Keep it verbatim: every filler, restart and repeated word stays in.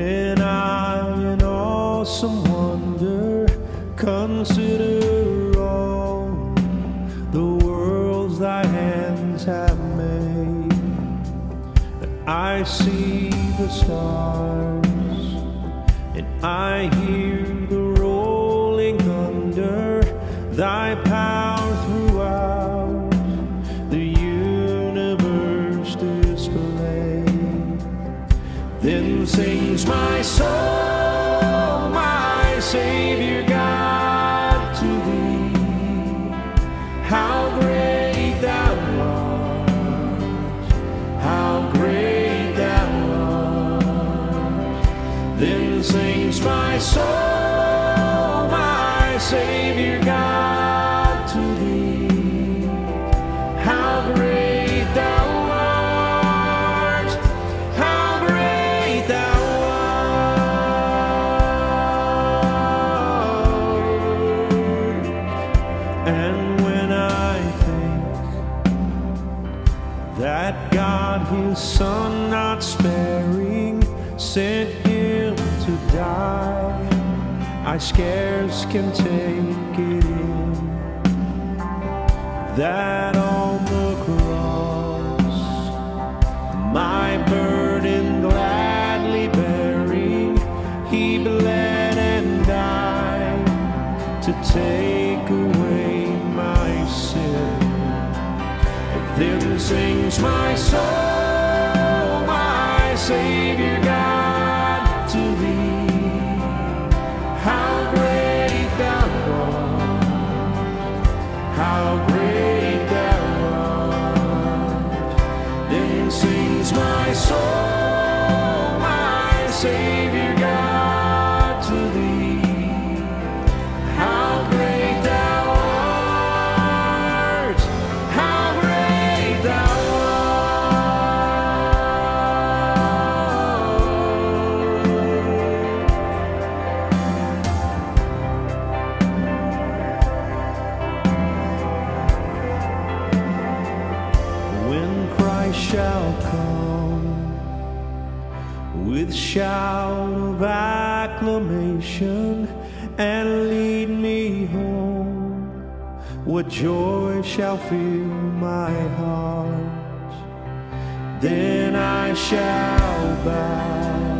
When I in awesome wonder consider all the worlds thy hands have made, I see the stars and I hear the rolling thunder, thy power throughout the universe displayed. Then sings my soul, my Savior God, to thee. How great thou art, how great thou art. Then sings my soul, my Savior God, to thee. How great thou art, how great thou art. And when I think that God his Son not sparing sent him to die, I scarce can take it in, that on the cross, my burden gladly bearing, he bled and died to take away my sin. Then sings my soul, my Savior God, to thee. How great thou art, how great thou art. Then sings my soul, my Savior God, to thee. How great thou art, how great thou shall come with shout of acclamation and lead me home, what joy shall fill my heart. Then I shall bow